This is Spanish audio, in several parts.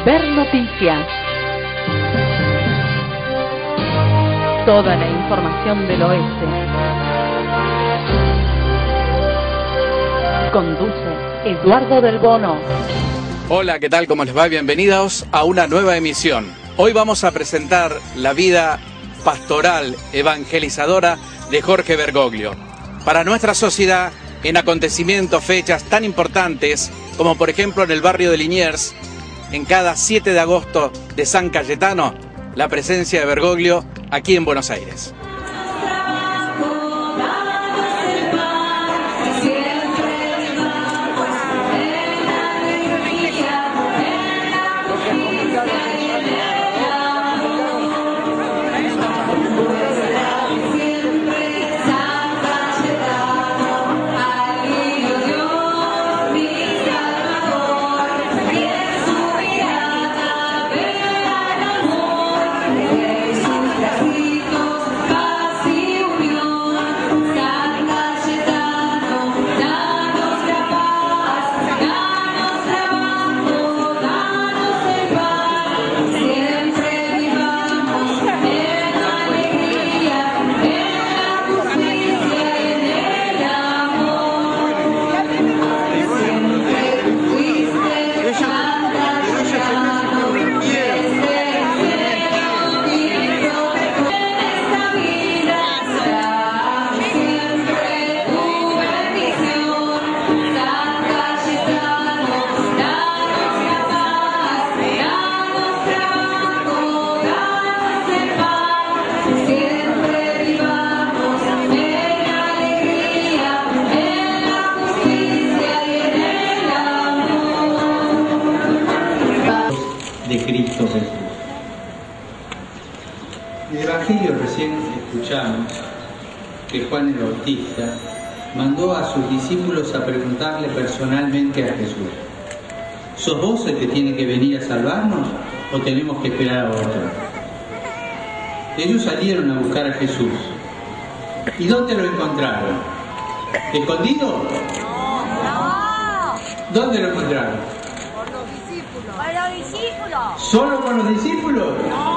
Ver Noticias. Toda la información del oeste. Conduce Eduardo del Bono. Hola, ¿qué tal? ¿Cómo les va? Bienvenidos a una nueva emisión. Hoy vamos a presentar la vida pastoral, evangelizadora de Jorge Bergoglio. Para nuestra sociedad, en acontecimientos, fechas tan importantes, como por ejemplo en el barrio de Liniers, en cada 7 de agosto de San Cayetano, la presencia de Bergoglio aquí en Buenos Aires. De Cristo Jesús. En el Evangelio recién escuchamos que Juan el Bautista mandó a sus discípulos a preguntarle personalmente a Jesús: ¿sos vos el que tiene que venir a salvarnos o tenemos que esperar a otro? Ellos salieron a buscar a Jesús. ¿Y dónde lo encontraron? ¿Escondido? ¿Dónde lo encontraron? ¿Solo con los discípulos?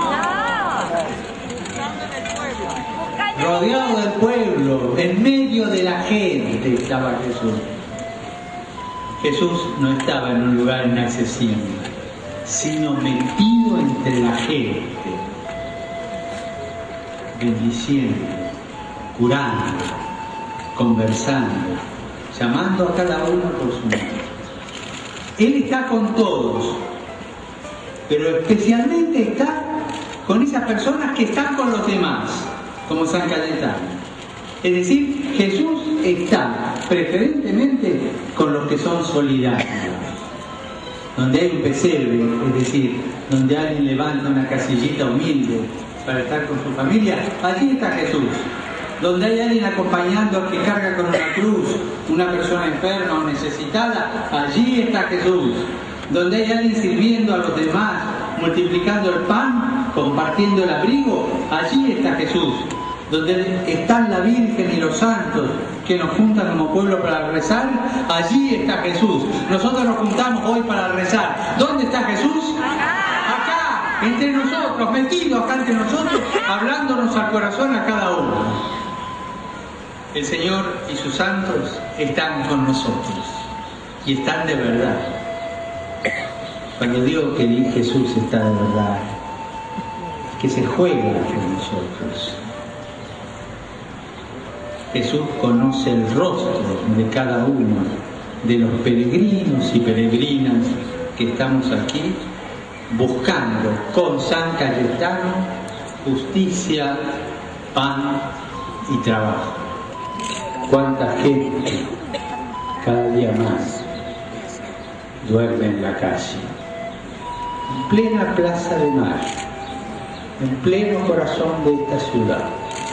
Rodeado del pueblo, en medio de la gente estaba Jesús. Jesús no estaba en un lugar inaccesible, sino metido entre la gente, bendiciendo, curando, conversando, llamando a cada uno por su nombre. Él está con todos, pero especialmente está con esas personas que están con los demás, como San Cayetano. Es decir, Jesús está preferentemente con los que son solidarios. Donde hay un pesebre, es decir, donde alguien levanta una casillita humilde para estar con su familia, allí está Jesús. Donde hay alguien acompañando al que carga con una cruz, una persona enferma o necesitada, allí está Jesús. Donde hay alguien sirviendo a los demás, multiplicando el pan, compartiendo el abrigo, allí está Jesús. Donde están la Virgen y los santos que nos juntan como pueblo para rezar, allí está Jesús. Nosotros nos juntamos hoy para rezar. ¿Dónde está Jesús? Acá, entre nosotros, metido acá entre nosotros, hablándonos al corazón a cada uno. El Señor y sus santos están con nosotros y están de verdad. Cuando digo que Jesús está de verdad, que se juega con nosotros. Jesús conoce el rostro de cada uno de los peregrinos y peregrinas que estamos aquí buscando con San Cayetano justicia, pan y trabajo. Cuánta gente cada día más duerme en la calle, en plena Plaza de Mayo, en pleno corazón de esta ciudad.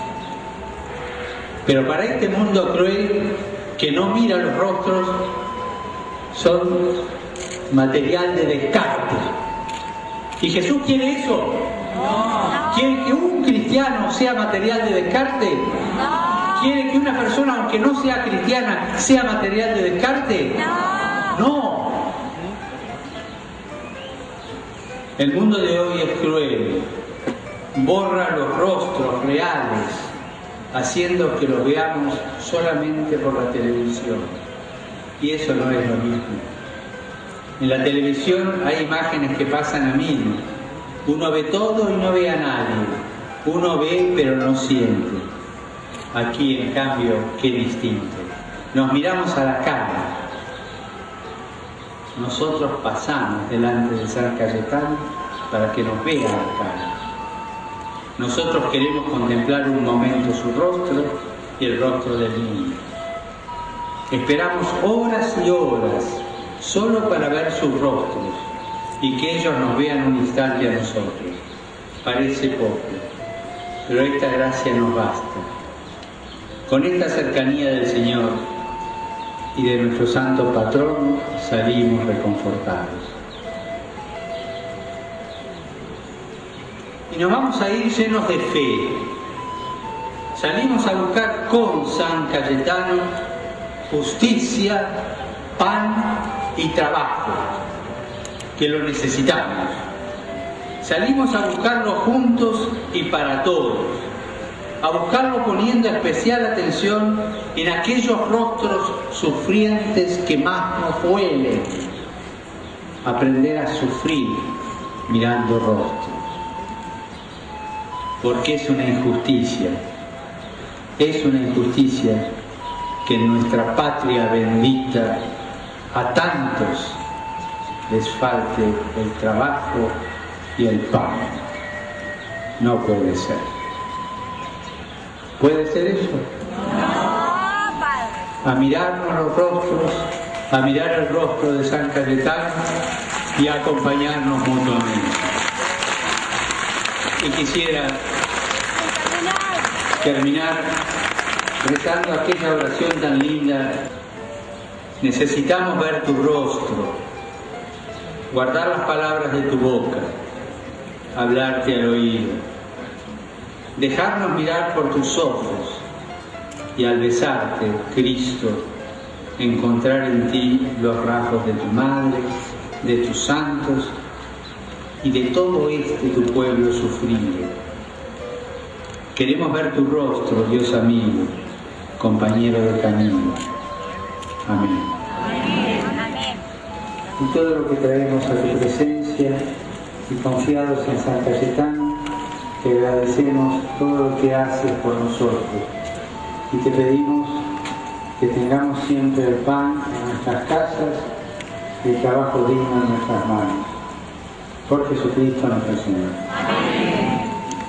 Pero para este mundo cruel que no mira los rostros, son material de descarte. ¿Y Jesús quiere eso? No. ¿Quiere que un cristiano sea material de descarte? No. ¿Quiere que una persona, aunque no sea cristiana, sea material de descarte? No. No. El mundo de hoy es cruel, borra los rostros reales, haciendo que los veamos solamente por la televisión. Y eso no es lo mismo. En la televisión hay imágenes que pasan a mil. Uno ve todo y no ve a nadie. Uno ve pero no siente. Aquí, en cambio, qué distinto. Nos miramos a la cara. Nosotros pasamos delante de San Cayetano para que nos vea la cara. Nosotros queremos contemplar un momento su rostro y el rostro del niño. Esperamos horas y horas solo para ver sus rostros y que ellos nos vean un instante a nosotros. Parece poco, pero esta gracia nos basta. Con esta cercanía del Señor y de nuestro santo patrono salimos reconfortados. Y nos vamos a ir llenos de fe. Salimos a buscar con San Cayetano justicia, pan y trabajo, que lo necesitamos. Salimos a buscarlo juntos y para todos, a buscarlo poniendo especial atención en aquellos rostros sufrientes que más nos duelen. Aprender a sufrir mirando rostros, porque es una injusticia que en nuestra patria bendita a tantos les falte el trabajo y el pan. No puede ser. ¿Puede ser eso? No, padre. A mirarnos los rostros, a mirar el rostro de San Cayetano y a acompañarnos mutuamente. Y quisiera terminar rezando aquella oración tan linda. Necesitamos ver tu rostro, guardar las palabras de tu boca, hablarte al oído, dejarnos mirar por tus ojos y al besarte, Cristo, encontrar en ti los rasgos de tu madre, de tus santos y de todo tu pueblo sufrido. Queremos ver tu rostro, Dios amigo, compañero de camino. Amén. Amén. Y todo lo que traemos a tu presencia y confiados en San Cayetano, te agradecemos todo lo que haces por nosotros y te pedimos que tengamos siempre el pan en nuestras casas y el trabajo digno en nuestras manos. Por Jesucristo nuestro Señor. Amén.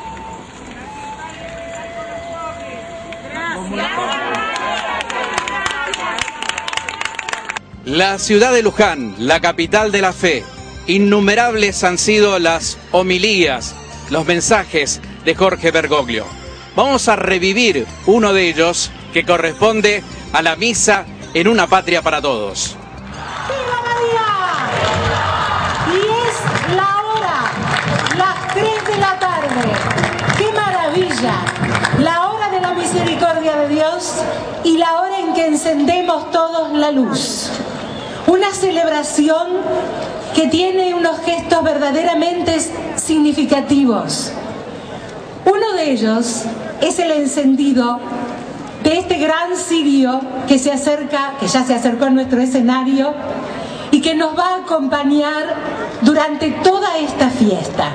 La ciudad de Luján, la capital de la fe, innumerables han sido las homilías, los mensajes de Jorge Bergoglio. Vamos a revivir uno de ellos que corresponde a la misa en una patria para todos. ¡Viva Navidad! Y es la hora, las 3 de la tarde. ¡Qué maravilla! La hora de la misericordia de Dios y la hora en que encendemos todos la luz. Una celebración que tiene unos gestos verdaderamente significativos. Uno de ellos es el encendido de este gran cirio que se acerca, que ya se acercó a nuestro escenario y que nos va a acompañar durante toda esta fiesta.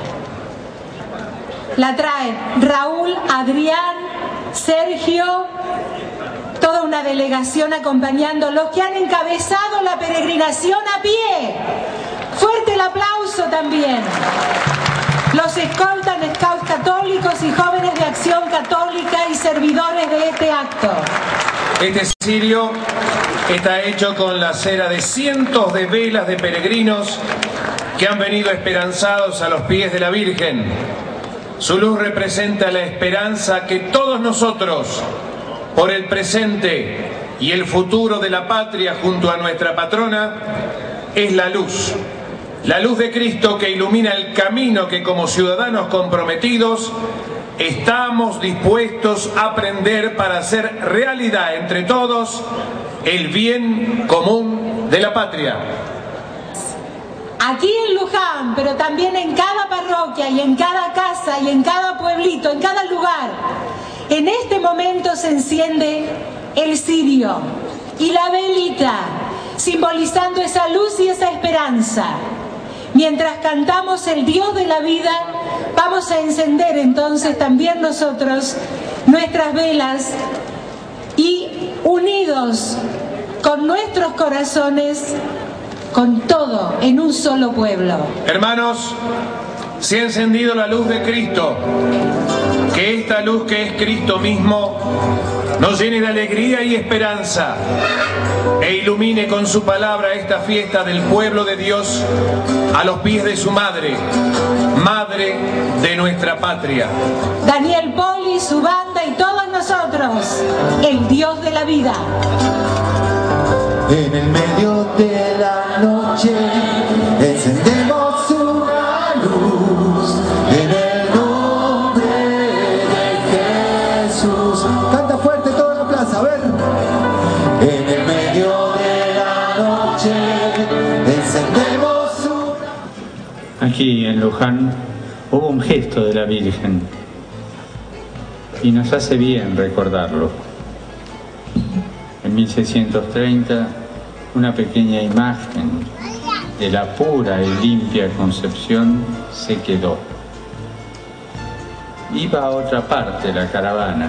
La traen Raúl, Adrián, Sergio, toda una delegación acompañándolos que han encabezado la peregrinación a pie. Fuerte el aplauso también. Los escoltan scouts católicos y jóvenes de Acción Católica y servidores de este acto. Este cirio está hecho con la cera de cientos de velas de peregrinos que han venido esperanzados a los pies de la Virgen. Su luz representa la esperanza que todos nosotros, por el presente y el futuro de la patria junto a nuestra patrona, es la luz de Cristo que ilumina el camino que como ciudadanos comprometidos estamos dispuestos a aprender para hacer realidad entre todos el bien común de la patria. aquí en Luján, pero también en cada parroquia y en cada casa y en cada pueblito, en cada lugar, en este momento se enciende el cirio y la velita, simbolizando esa luz y esa esperanza. Mientras cantamos el Dios de la vida, vamos a encender entonces también nosotros nuestras velas y unidos con nuestros corazones, con todo en un solo pueblo. Hermanos, se ha encendido la luz de Cristo. Que esta luz que es Cristo mismo nos llene de alegría y esperanza e ilumine con su palabra esta fiesta del pueblo de Dios a los pies de su madre, madre de nuestra patria. Daniel Poli, su banda y todos nosotros, el Dios de la vida. En el medio de la noche encendemos una luz en el nombre de Jesús. Canta fuerte toda la plaza, a ver. En el medio de la noche encendemos una... Aquí en Luján hubo un gesto de la Virgen y nos hace bien recordarlo. En 1630, una pequeña imagen de la pura y limpia Concepción se quedó. Iba a otra parte la caravana,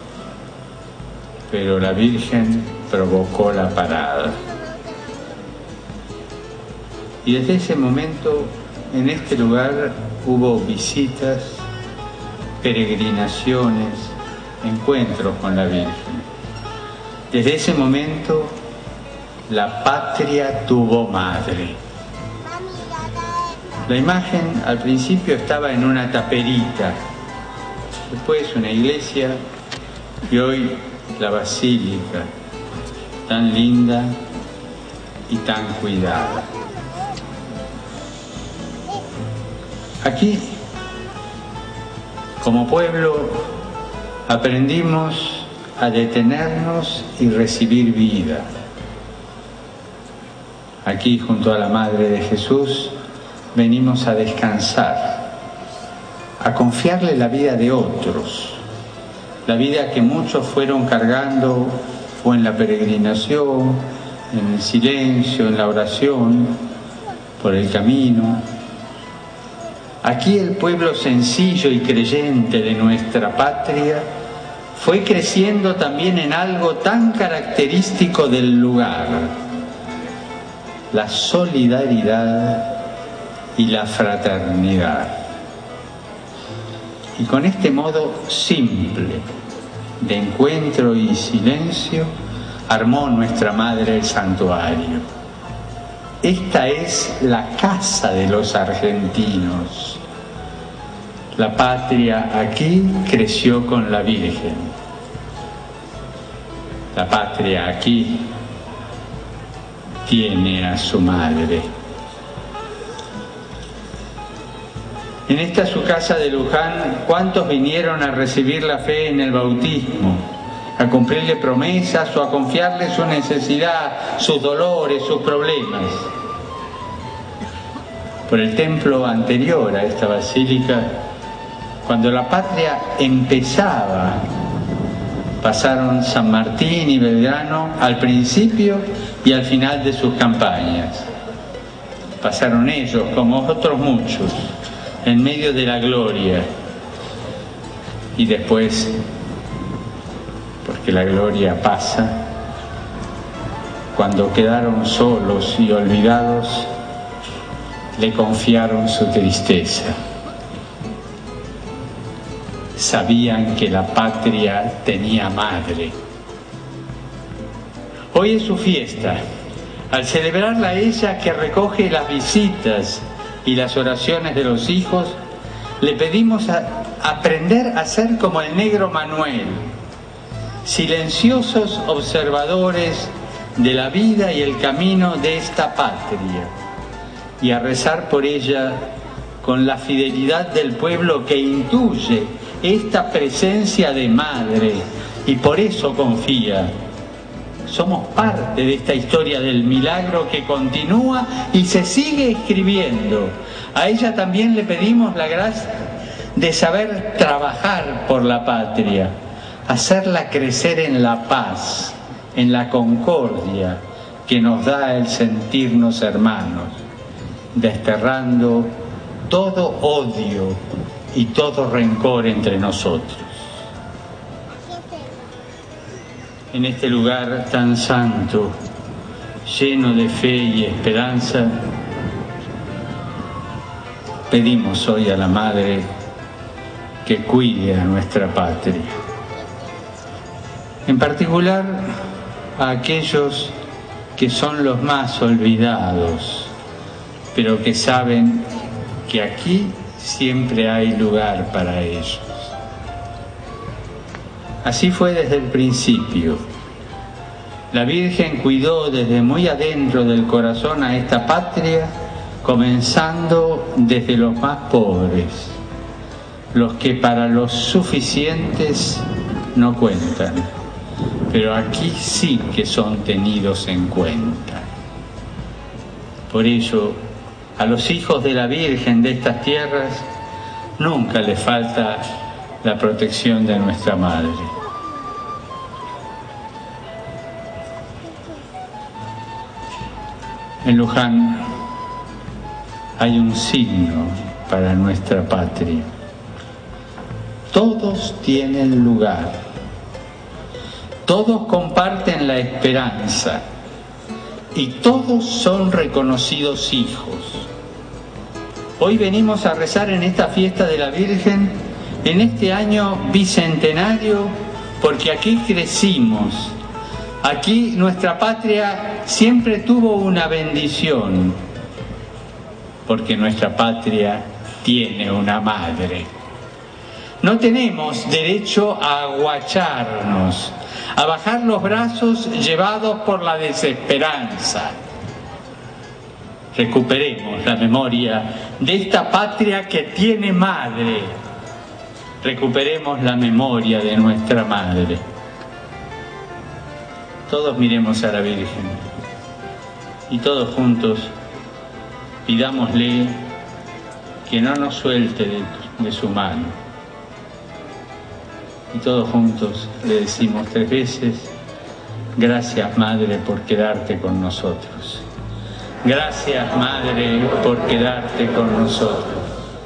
pero la Virgen provocó la parada. Y desde ese momento, en este lugar hubo visitas, peregrinaciones, encuentros con la Virgen. Desde ese momento, la patria tuvo madre. La imagen al principio estaba en una taperita, después una iglesia y hoy la basílica, tan linda y tan cuidada. Aquí, como pueblo, aprendimos a detenernos y recibir vida. Aquí, junto a la Madre de Jesús, venimos a descansar, a confiarle la vida de otros, la vida que muchos fueron cargando o en la peregrinación, en el silencio, en la oración, por el camino. Aquí el pueblo sencillo y creyente de nuestra patria fue creciendo también en algo tan característico del lugar: la solidaridad y la fraternidad. Y con este modo simple de encuentro y silencio armó nuestra Madre el santuario. Esta es la casa de los argentinos. La patria aquí creció con la Virgen. La patria aquí tiene a su madre. En esta su casa de Luján, ¿cuántos vinieron a recibir la fe en el bautismo? A cumplirle promesas o a confiarle su necesidad, sus dolores, sus problemas. Por el templo anterior a esta basílica, cuando la patria empezaba, pasaron San Martín y Belgrano al principio y al final de sus campañas. Pasaron ellos, como otros muchos, en medio de la gloria. Y después, porque la gloria pasa, cuando quedaron solos y olvidados, le confiaron su tristeza. Sabían que la patria tenía madre. Hoy es su fiesta. Al celebrarla ella, que recoge las visitas y las oraciones de los hijos, le pedimos aprender a ser como el negro Manuel, silenciosos observadores de la vida y el camino de esta patria, y a rezar por ella con la fidelidad del pueblo que intuye esta presencia de madre y por eso confía. somos parte de esta historia del milagro que continúa y se sigue escribiendo. A ella también le pedimos la gracia de saber trabajar por la patria, hacerla crecer en la paz, en la concordia que nos da el sentirnos hermanos, desterrando todo odio y todo rencor entre nosotros. En este lugar tan santo, lleno de fe y esperanza, pedimos hoy a la Madre que cuide a nuestra patria. En particular a aquellos que son los más olvidados, pero que saben que aquí siempre hay lugar para ellos. Así fue desde el principio. La Virgen cuidó desde muy adentro del corazón a esta patria, comenzando desde los más pobres, los que para los suficientes no cuentan, pero aquí sí que son tenidos en cuenta. Por ello, a los hijos de la Virgen de estas tierras nunca les falta la protección de nuestra Madre. En Luján hay un signo para nuestra patria. Todos tienen lugar, todos comparten la esperanza y todos son reconocidos hijos. Hoy venimos a rezar en esta fiesta de la Virgen, en este año bicentenario, porque aquí crecimos. Aquí nuestra patria siempre tuvo una bendición, porque nuestra patria tiene una madre. No tenemos derecho a aguacharnos, a bajar los brazos llevados por la desesperanza. Recuperemos la memoria de esta patria que tiene madre. Recuperemos la memoria de nuestra madre. Todos miremos a la Virgen y todos juntos pidámosle que no nos suelte de su mano. Y todos juntos le decimos 3 veces: gracias, Madre, por quedarte con nosotros. Gracias, Madre, por quedarte con nosotros.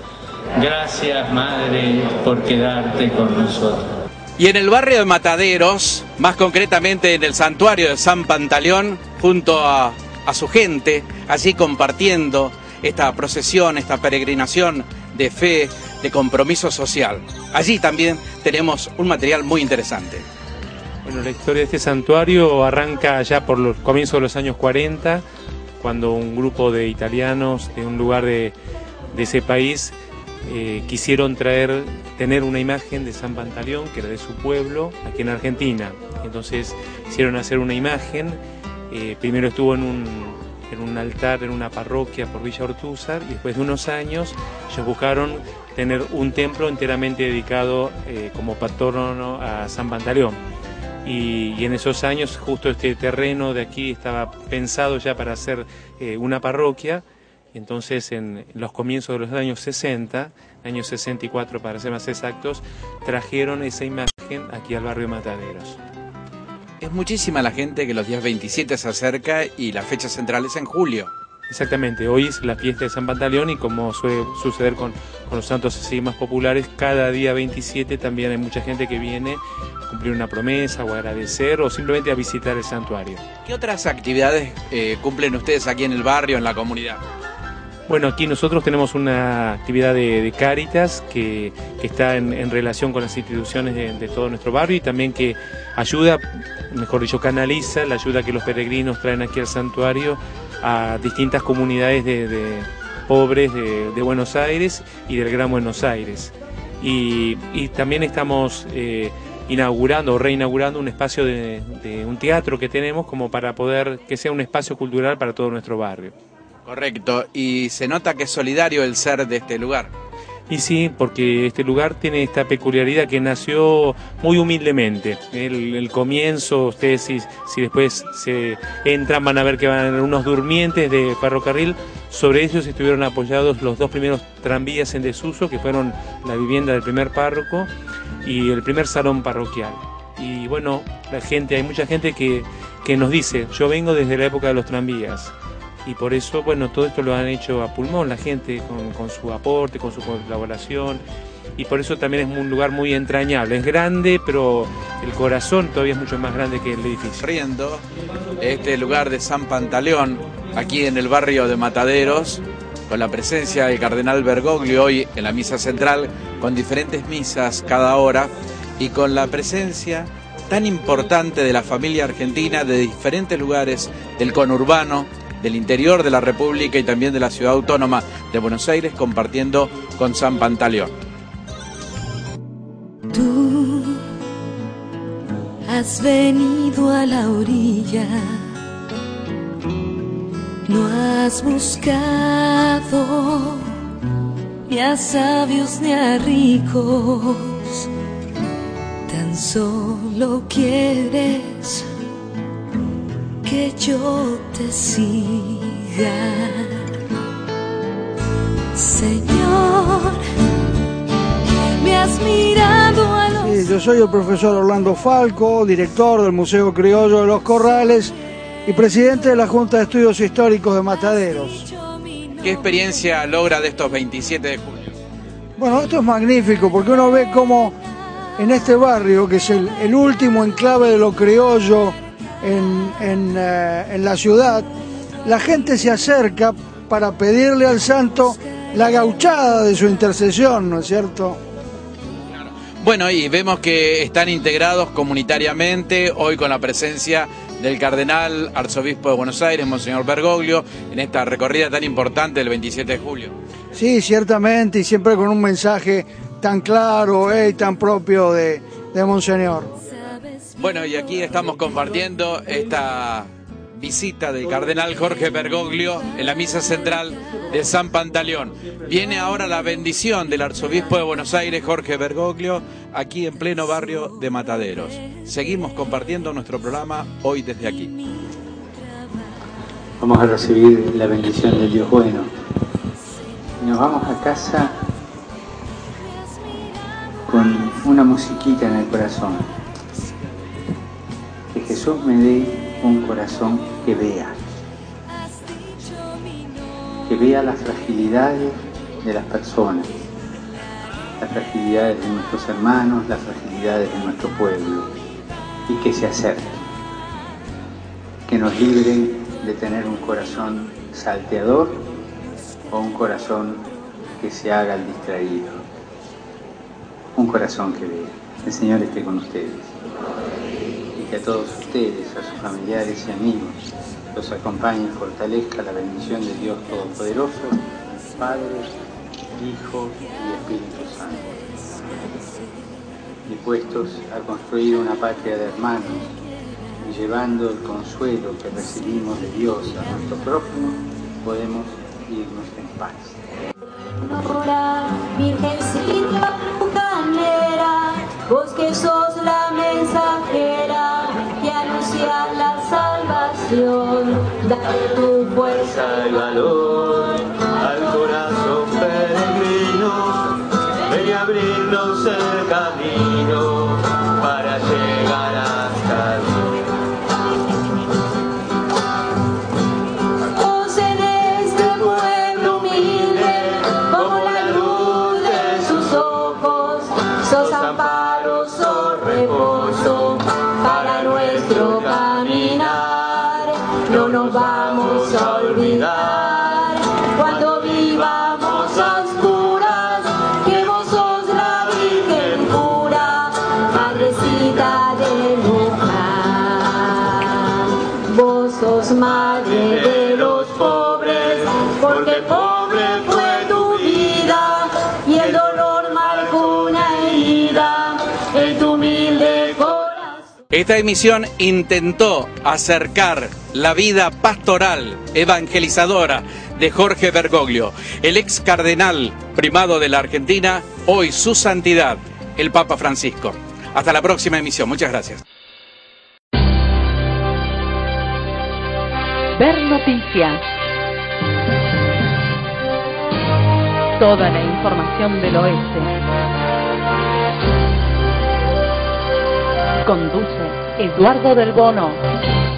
Gracias, Madre, por quedarte con nosotros. Y en el barrio de Mataderos, más concretamente en el santuario de San Pantaleón, junto a su gente, allí compartiendo esta procesión, esta peregrinación de fe, de compromiso social. Allí también tenemos un material muy interesante. Bueno, la historia de este santuario arranca ya por los comienzos de los años 40, cuando un grupo de italianos de un lugar de ese país quisieron tener una imagen de San Pantaleón, que era de su pueblo, aquí en Argentina. Entonces hicieron hacer una imagen, primero estuvo en un altar, en una parroquia por Villa Ortúzar, y después de unos años ellos buscaron tener un templo enteramente dedicado como patrono a San Pantaleón. Y en esos años justo este terreno de aquí estaba pensado ya para hacer una parroquia. Entonces en los comienzos de los años 60, años 64 para ser más exactos, trajeron esa imagen aquí al barrio de Mataderos. Es muchísima la gente que los días 27 se acerca y la fecha central es en julio. Exactamente, hoy es la fiesta de San Pantaleón y como suele suceder con los santos así más populares, cada día 27 también hay mucha gente que viene a cumplir una promesa o a agradecer o simplemente a visitar el santuario. ¿Qué otras actividades cumplen ustedes aquí en el barrio, en la comunidad? Bueno, aquí nosotros tenemos una actividad de Cáritas que está en relación con las instituciones de todo nuestro barrio y también que ayuda, mejor dicho, canaliza la ayuda que los peregrinos traen aquí al santuario a distintas comunidades de pobres de Buenos Aires y del Gran Buenos Aires. Y también estamos inaugurando o reinaugurando un espacio de un teatro que tenemos como para poder que sea un espacio cultural para todo nuestro barrio. Correcto, y se nota que es solidario el ser de este lugar. Y sí, porque este lugar tiene esta peculiaridad que nació muy humildemente. El comienzo, ustedes si después se entran van a ver que van a haber unos durmientes de ferrocarril. Sobre ellos estuvieron apoyados los 2 primeros tranvías en desuso, que fueron la vivienda del primer párroco y el primer salón parroquial. Y bueno, hay mucha gente que nos dice, yo vengo desde la época de los tranvías. Y por eso, bueno, todo esto lo han hecho a pulmón la gente, con su aporte, con su colaboración. Y por eso también es un lugar muy entrañable. Es grande, pero el corazón todavía es mucho más grande que el edificio. Riendo, este lugar de San Pantaleón, aquí en el barrio de Mataderos, con la presencia del cardenal Bergoglio hoy en la misa central, con diferentes misas cada hora, y con la presencia tan importante de la familia argentina de diferentes lugares del conurbano, del interior de la República y también de la ciudad autónoma de Buenos Aires, compartiendo con San Pantaleón. Tú has venido a la orilla, no has buscado ni a sabios ni a ricos, tan solo quieres que yo te siga. Señor, me has mirado a los... Sí, yo soy el profesor Orlando Falco, director del Museo Criollo de los Corrales y presidente de la Junta de Estudios Históricos de Mataderos. ¿Qué experiencia logra de estos 27 de julio? Bueno, esto es magnífico porque uno ve cómo en este barrio, que es el último enclave de lo criollo en la ciudad, la gente se acerca para pedirle al santo la gauchada de su intercesión, ¿no es cierto? Bueno, y vemos que están integrados comunitariamente, hoy con la presencia del cardenal arzobispo de Buenos Aires, Monseñor Bergoglio, en esta recorrida tan importante del 27 de julio. Sí, ciertamente, y siempre con un mensaje tan claro y tan propio de Monseñor. Bueno, y aquí estamos compartiendo esta visita del cardenal Jorge Bergoglio en la misa central de San Pantaleón. Viene ahora la bendición del arzobispo de Buenos Aires, Jorge Bergoglio, aquí en pleno barrio de Mataderos. Seguimos compartiendo nuestro programa hoy desde aquí. Vamos a recibir la bendición del Dios bueno. Y nos vamos a casa con una musiquita en el corazón. Que Jesús me dé un corazón que vea las fragilidades de las personas, las fragilidades de nuestros hermanos, las fragilidades de nuestro pueblo, y que se acerque, que nos libre de tener un corazón salteador o un corazón que se haga el distraído, un corazón que vea. El Señor esté con ustedes. Que a todos ustedes, a sus familiares y amigos, los acompañe y fortalezca la bendición de Dios Todopoderoso, Padre, Hijo y Espíritu Santo. Dispuestos a construir una patria de hermanos y llevando el consuelo que recibimos de Dios a nuestro prójimo, podemos irnos en paz. Ahora, Virgencita bucanera, vos que sos la mensajera que anuncia la salvación, dale tu fuerza y valor al corazón peregrino, ven y abrirnos el camino para llegar hasta Dios. Vos en este pueblo humilde, como la luz de sus ojos, sos amparo, sos reposo para nuestro caminar. No nos vamos a olvidar cuando vivamos a oscuras que vos sos la Virgen pura, madrecita de Luján. Vos sos madre de los pobres, porque pobre fue tu vida y el dolor marcó una herida en tu humilde corazón. Esta emisión intentó acercar la vida pastoral, evangelizadora de Jorge Bergoglio, el ex cardenal primado de la Argentina, hoy su santidad, el Papa Francisco. Hasta la próxima emisión. Muchas gracias. Ver Noticias. Toda la información del oeste. Conduce Eduardo del Bono.